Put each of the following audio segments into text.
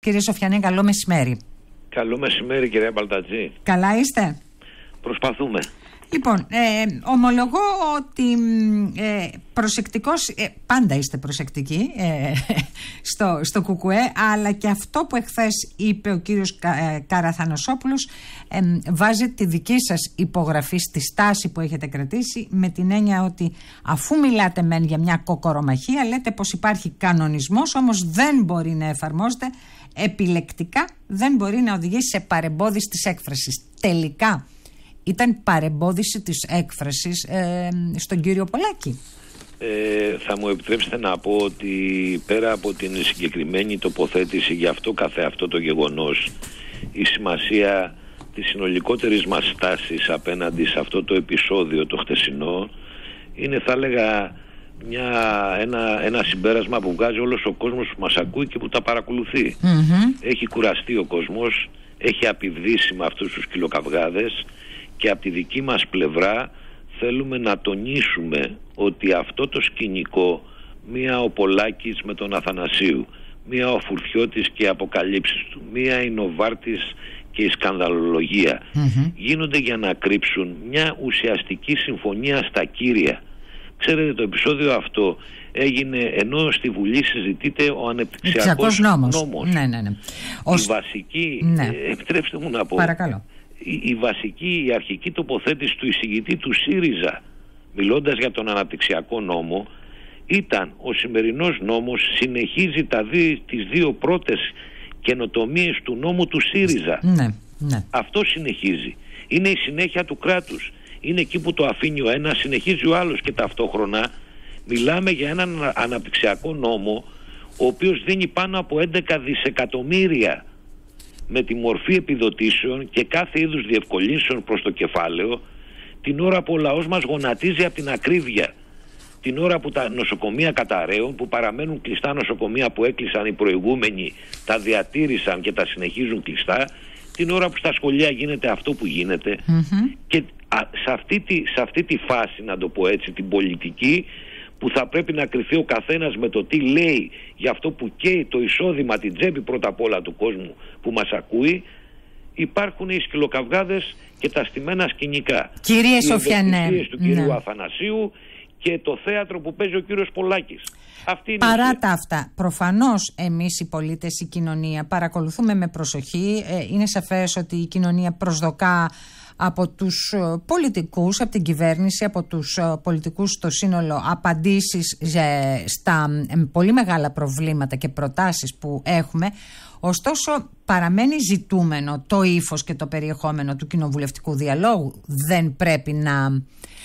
Κύριε Σοφιανέ, καλό μεσημέρι. Καλό μεσημέρι, κυρία Μπαλτατζή. Καλά είστε? Προσπαθούμε. Λοιπόν, ομολογώ ότι προσεκτικός, πάντα είστε προσεκτικοί στο ΚΚΕ, αλλά και αυτό που εχθές είπε ο κύριος Καραθανασόπουλος βάζει τη δική σας υπογραφή στη στάση που έχετε κρατήσει, με την έννοια ότι αφού μιλάτε μεν για μια κοκορομαχία, λέτε πως υπάρχει κανονισμός, όμως δεν μπορεί να εφαρμόζεται επιλεκτικά, δεν μπορεί να οδηγήσει σε παρεμπόδιση της έκφρασης. Τελικά ήταν παρεμπόδιση της έκφρασης στον κύριο Πολάκη? Θα μου επιτρέψετε να πω ότι πέρα από την συγκεκριμένη τοποθέτηση για αυτό καθεαυτό το γεγονός, η σημασία της συνολικότερης μας στάσης απέναντι σε αυτό το επεισόδιο το χτεσινό είναι, θα έλεγα, ένα συμπέρασμα που βγάζει όλος ο κόσμος που μας ακούει και που τα παρακολουθεί. Έχει κουραστεί ο κόσμος, έχει απειβδίσει με αυτούς τους κυλοκαυγάδες, και από τη δική μας πλευρά θέλουμε να τονίσουμε ότι αυτό το σκηνικό, μία ο Πολάκης με τον Αθανασίου, μία ο Φουρτιώτης και οι αποκαλύψεις του, μία η Νοβάρτης και η σκανδαλολογία, γίνονται για να κρύψουν μια ουσιαστική συμφωνία στα κύρια. Ξέρετε, το επεισόδιο αυτό έγινε ενώ στη Βουλή συζητείται ο ανεπτυξιακός νόμος. Ναι. Η βασική, επιτρέψτε μου να πω, παρακαλώ, η αρχική τοποθέτηση του εισηγητή του ΣΥΡΙΖΑ, μιλώντας για τον αναπτυξιακό νόμο, ήταν ο σημερινός νόμος συνεχίζει τις δύο πρώτες καινοτομίες του νόμου του ΣΥΡΙΖΑ. Ναι. Αυτό συνεχίζει. Είναι η συνέχεια του κράτους. Είναι εκεί που το αφήνει ο ένας, συνεχίζει ο άλλος, και ταυτόχρονα μιλάμε για έναν αναπτυξιακό νόμο ο οποίος δίνει πάνω από 11 δισεκατομμύρια με τη μορφή επιδοτήσεων και κάθε είδους διευκολύνσεων προς το κεφάλαιο, την ώρα που ο λαός μας γονατίζει από την ακρίβεια, την ώρα που τα νοσοκομεία καταραίουν, που παραμένουν κλειστά νοσοκομεία που έκλεισαν οι προηγούμενοι, τα διατήρησαν και τα συνεχίζουν κλειστά, την ώρα που στα σχολεία γίνεται αυτό που γίνεται. Και σε αυτή τη φάση, να το πω έτσι, την πολιτική, που θα πρέπει να κριθεί ο καθένας με το τι λέει για αυτό που καίει το εισόδημα, την τσέπη πρώτα απ' όλα του κόσμου που μας ακούει, υπάρχουν οι σκυλοκαυγάδες και τα στημένα σκηνικά. Κύριε Σοφιανέ, οι του κύριου Αθανασίου και το θέατρο που παίζει ο κύριος Πολάκης. Παρά τα αυτά, προφανώς εμείς οι πολίτες, η κοινωνία, παρακολουθούμε με προσοχή. Είναι σαφές ότι η κοινωνία προσδοκά από τους πολιτικούς, από την κυβέρνηση, από τους πολιτικούς στο σύνολο, απαντήσεις στα πολύ μεγάλα προβλήματα και προτάσεις που έχουμε. Ωστόσο, παραμένει ζητούμενο το ύφος και το περιεχόμενο του κοινοβουλευτικού διαλόγου. Δεν πρέπει να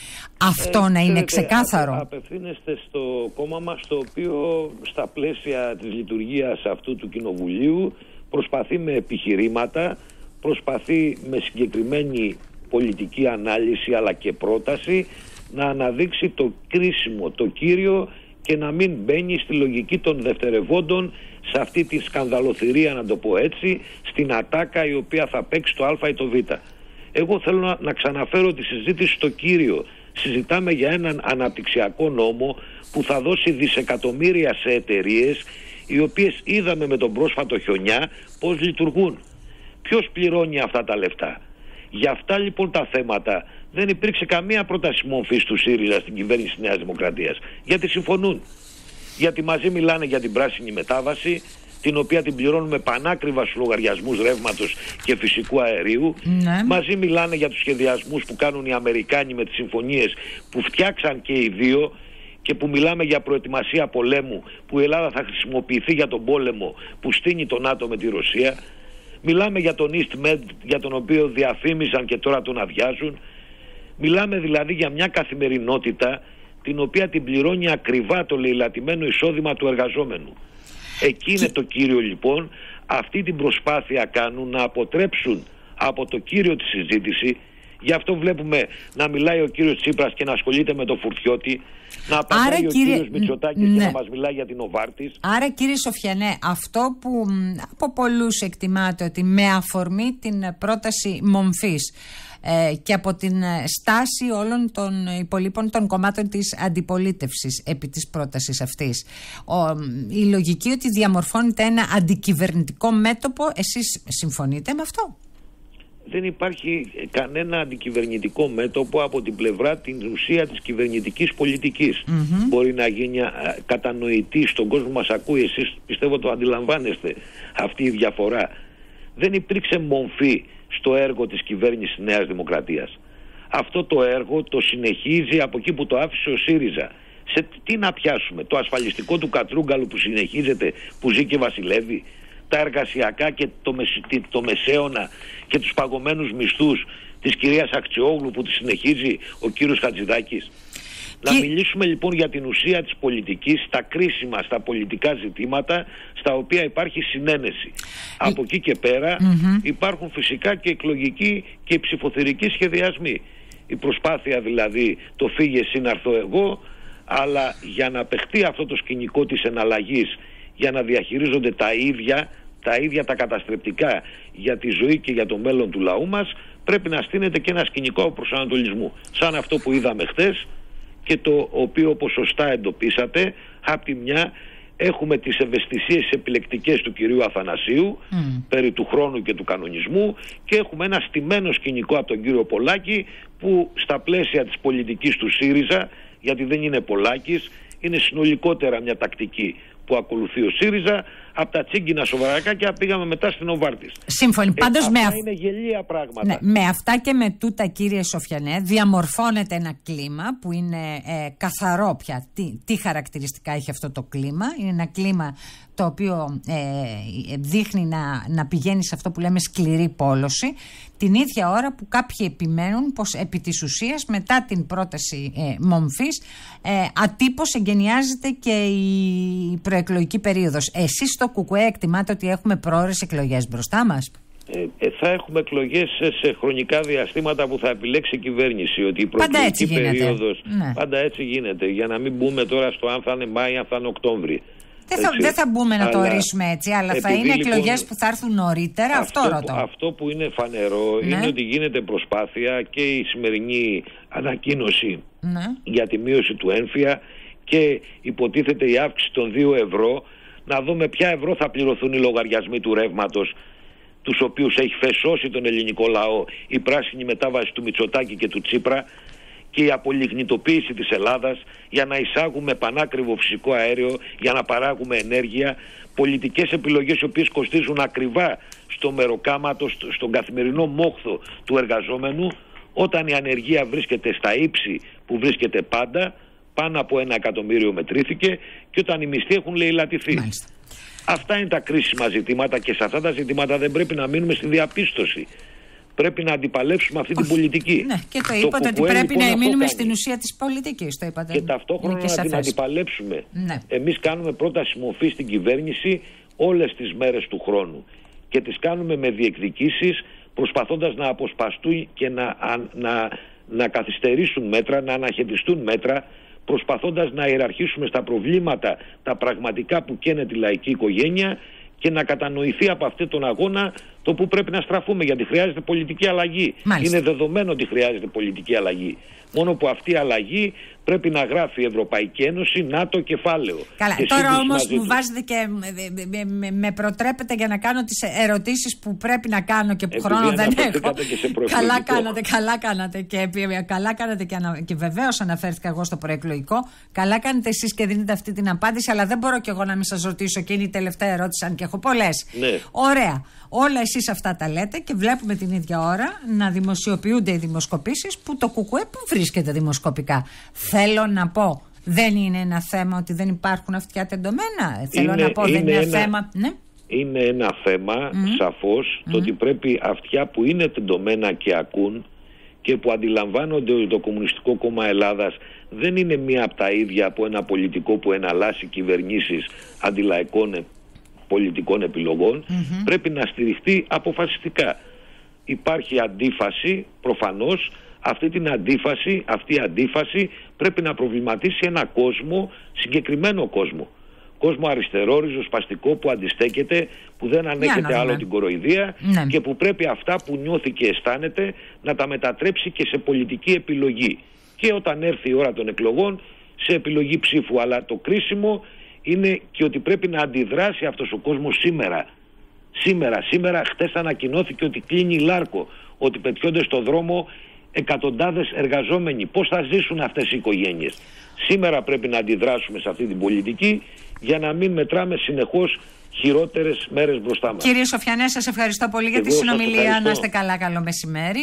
να είναι ξεκάθαρο? Απευθύνεστε στο κόμμα μας, το οποίο στα πλαίσια της λειτουργίας αυτού του κοινοβουλίου προσπαθεί με επιχειρήματα, προσπαθεί με συγκεκριμένη πολιτική ανάλυση αλλά και πρόταση να αναδείξει το κρίσιμο, το κύριο, και να μην μπαίνει στη λογική των δευτερευόντων, σε αυτή τη σκανδαλοθυρία, να το πω έτσι, στην ατάκα η οποία θα παίξει το Α ή το Β. Εγώ θέλω να ξαναφέρω τη συζήτηση στο κύριο. Συζητάμε για έναν αναπτυξιακό νόμο που θα δώσει δισεκατομμύρια σε εταιρείες, οι οποίες είδαμε με τον πρόσφατο χιονιά πώς λειτουργούν. Ποιος πληρώνει αυτά τα λεφτά? Για αυτά λοιπόν τα θέματα δεν υπήρξε καμία πρόταση μορφής του ΣΥΡΙΖΑ στην κυβέρνηση της Νέας Δημοκρατίας. Γιατί συμφωνούν. Γιατί μαζί μιλάνε για την πράσινη μετάβαση, την οποία την πληρώνουμε πανάκριβα στους λογαριασμούς ρεύματος και φυσικού αερίου. Μαζί μιλάνε για τους σχεδιασμούς που κάνουν οι Αμερικάνοι με τις συμφωνίες που φτιάξαν και οι δύο, και που μιλάμε για προετοιμασία πολέμου, που η Ελλάδα θα χρησιμοποιηθεί για τον πόλεμο που στείνει το ΝΑΤΟ με τη Ρωσία. Μιλάμε για τον EastMed, για τον οποίο διαφήμισαν και τώρα τον αδειάζουν. Μιλάμε δηλαδή για μια καθημερινότητα την οποία την πληρώνει ακριβά το λαιλατημένο εισόδημα του εργαζόμενου. Εκεί είναι το κύριο λοιπόν. Αυτή την προσπάθεια κάνουν να αποτρέψουν από το κύριο τη συζήτηση, Γι' αυτό βλέπουμε να μιλάει ο κύριος Τσίπρας και να ασχολείται με το Φουρτιώτη, να απαντάει ο κύριος Μητσοτάκης και να μας μιλάει για την Οβάρτης. Άρα κύριε Σοφιανέ, αυτό που από πολλούς εκτιμάται ότι με αφορμή την πρόταση μομφής και από την στάση όλων των υπολείπων των κομμάτων της αντιπολίτευσης επί της πρότασης αυτής, η λογική ότι διαμορφώνεται ένα αντικυβερνητικό μέτωπο, εσείς συμφωνείτε με αυτό? Δεν υπάρχει κανένα αντικυβερνητικό μέτωπο από την πλευρά την ουσία της κυβερνητικής πολιτικής. Μπορεί να γίνει κατανοητή στον κόσμο που μας ακούει, εσείς πιστεύω το αντιλαμβάνεστε αυτή η διαφορά. Δεν υπήρξε μομφή στο έργο της κυβέρνησης Νέας Δημοκρατίας. Αυτό το έργο το συνεχίζει από εκεί που το άφησε ο ΣΥΡΙΖΑ. Σε τι να πιάσουμε, το ασφαλιστικό του Κατρούγκαλου που συνεχίζεται, που ζει και βασιλεύει, τα εργασιακά και το μεσαίωνα και τους παγωμένους μισθούς της κυρίας Αχτσιόγλου που τη συνεχίζει ο κύριος Χατζηδάκης. Να μιλήσουμε λοιπόν για την ουσία της πολιτικής, στα κρίσιμα, στα πολιτικά ζητήματα στα οποία υπάρχει συνένεση. Από εκεί και πέρα υπάρχουν φυσικά και εκλογικοί και ψηφοθερικοί σχεδιασμοί. Η προσπάθεια δηλαδή το φύγε εσύ να έρθω εγώ, αλλά για να παιχτεί αυτό το σκηνικό της εναλλαγής, για να διαχειρίζονται τα ίδια τα καταστρεπτικά για τη ζωή και για το μέλλον του λαού μας, πρέπει να στείνεται και ένα σκηνικό προσανατολισμού. Σαν αυτό που είδαμε χθες και το οποίο, όπως σωστά εντοπίσατε, απ' τη μια έχουμε τις ευαισθησίες επιλεκτικές του κυρίου Αθανασίου περί του χρόνου και του κανονισμού, και έχουμε ένα στημένο σκηνικό από τον κύριο Πολάκη που στα πλαίσια της πολιτικής του ΣΥΡΙΖΑ, γιατί δεν είναι Πολάκης, είναι συνολικότερα μια τακτική που ακολουθεί ο ΣΥΡΙΖΑ, από τα τσίγκινα σοβαρακάκια πήγαμε μετά στην Οβάρτης. Σύμφωνοι. Πάντως αυτά είναι γελία πράγματα. Ναι, με αυτά και με τούτα, κύριε Σοφιανέ, διαμορφώνεται ένα κλίμα που είναι καθαρό πια. Τι χαρακτηριστικά έχει αυτό το κλίμα? Είναι ένα κλίμα το οποίο δείχνει να πηγαίνει σε αυτό που λέμε σκληρή πόλωση, την ίδια ώρα που κάποιοι επιμένουν πως επί της ουσίας μετά την πρόταση μομφής ατύπως εγκαινιάζεται και η προεκλογική περίοδος. Εσείς στο ΚΚΕ εκτιμάτε ότι έχουμε πρόωρες εκλογές μπροστά μας? Θα έχουμε εκλογές σε χρονικά διαστήματα που θα επιλέξει η κυβέρνηση. Ότι η προεκλογική περίοδος πάντα έτσι γίνεται. Για να μην μπούμε τώρα στο αν θα είναι Μάη, αν θα είναι Οκτώβρη. Δεν θα μπούμε να το ορίσουμε έτσι, αλλά θα είναι εκλογές που θα έρθουν νωρίτερα. Αυτό που είναι φανερό είναι ότι γίνεται προσπάθεια, και η σημερινή ανακοίνωση για τη μείωση του έμφυα και υποτίθεται η αύξηση των 2 ευρώ, να δούμε ποια ευρώ θα πληρωθούν οι λογαριασμοί του ρεύματος, τους οποίους έχει φεσώσει τον ελληνικό λαό η πράσινη μετάβαση του Μητσοτάκη και του Τσίπρα, και η απολιγνητοποίηση της Ελλάδας για να εισάγουμε πανάκριβο φυσικό αέριο, για να παράγουμε ενέργεια, πολιτικές επιλογές οι οποίες κοστίζουν ακριβά στο μεροκάματο, στον καθημερινό μόχθο του εργαζόμενου, όταν η ανεργία βρίσκεται στα ύψη που βρίσκεται πάντα, πάνω από 1 εκατομμύριο μετρήθηκε, και όταν οι μισθοί έχουν λαιλατηθεί. Αυτά είναι τα κρίσιμα ζητήματα, και σε αυτά τα ζητήματα δεν πρέπει να μείνουμε στη διαπίστωση. Πρέπει να αντιπαλέψουμε αυτή την πολιτική. Ναι, και το είπατε ότι πρέπει να μείνουμε στην ουσία της πολιτικής. Το είπατε. Και ταυτόχρονα να την αντιπαλέψουμε. Εμείς κάνουμε πρόταση μορφή στην κυβέρνηση όλες τις μέρες του χρόνου. Και τις κάνουμε με διεκδικήσεις, προσπαθώντας να αποσπαστούν και να καθυστερήσουν μέτρα, να αναχαιτιστούν μέτρα, προσπαθώντας να ιεραρχήσουμε στα προβλήματα τα πραγματικά που καίνε τη λαϊκή οικογένεια, και να κατανοηθεί από αυτόν τον αγώνα το που πρέπει να στραφούμε, γιατί χρειάζεται πολιτική αλλαγή. Είναι δεδομένο ότι χρειάζεται πολιτική αλλαγή. Μόνο που αυτή η αλλαγή πρέπει να γράφει η Ευρωπαϊκή Ένωση, ΝΑΤΟ κεφάλαιο. Καλά, τώρα όμως μου βάζετε και με προτρέπετε για να κάνω τις ερωτήσεις που πρέπει να κάνω και που χρόνο δεν έχω. Καλά κάνατε και βεβαίως αναφέρθηκα εγώ στο προεκλογικό. Καλά κάνετε εσείς και δίνετε αυτή την απάντηση, αλλά δεν μπορώ κι εγώ να μην σας ρωτήσω, και είναι η τελευταία ερώτηση, αν και έχω πολλές. Ωραία. Όλα εσείς αυτά τα λέτε και βλέπουμε την ίδια ώρα να δημοσιοποιούνται οι δημοσκοπήσεις που το ΚΚΕ που βρίσκεται δημοσκοπικά. Θέλω να πω, δεν είναι ένα θέμα ότι δεν υπάρχουν αυτιά τεντωμένα. Θέλω να πω, δεν είναι ένα θέμα. Ναι. Είναι ένα θέμα, σαφώς, το ότι πρέπει αυτιά που είναι τεντωμένα και ακούν και που αντιλαμβάνονται ότι το Κομμουνιστικό Κόμμα Ελλάδας δεν είναι μία από τα ίδια από ένα πολιτικό που εναλλάσσει κυβερνήσεις αντιλαϊκών πολιτικών επιλογών, πρέπει να στηριχτεί αποφασιστικά. υπάρχει αντίφαση, προφανώς. Αυτή η αντίφαση πρέπει να προβληματίσει ένα κόσμο, συγκεκριμένο κόσμο αριστερό, ριζοσπαστικό, που αντιστέκεται, που δεν ανέχεται άλλο την κοροϊδία, και που πρέπει αυτά που νιώθει και αισθάνεται να τα μετατρέψει και σε πολιτική επιλογή. Και όταν έρθει η ώρα των εκλογών, σε επιλογή ψήφου. Αλλά το κρίσιμο είναι και ότι πρέπει να αντιδράσει αυτός ο κόσμος σήμερα. Χτες ανακοινώθηκε ότι κλείνει η Λάρκο, ότι πετιόνται στο δρόμο εκατοντάδες εργαζόμενοι. Πώς θα ζήσουν αυτές οι οικογένειες? Σήμερα πρέπει να αντιδράσουμε σε αυτή την πολιτική για να μην μετράμε συνεχώς χειρότερες μέρες μπροστά μας. Κύριε Σοφιανέ, σας ευχαριστώ πολύ για τη συνομιλία. Να είστε καλά, καλό μεσημέρι.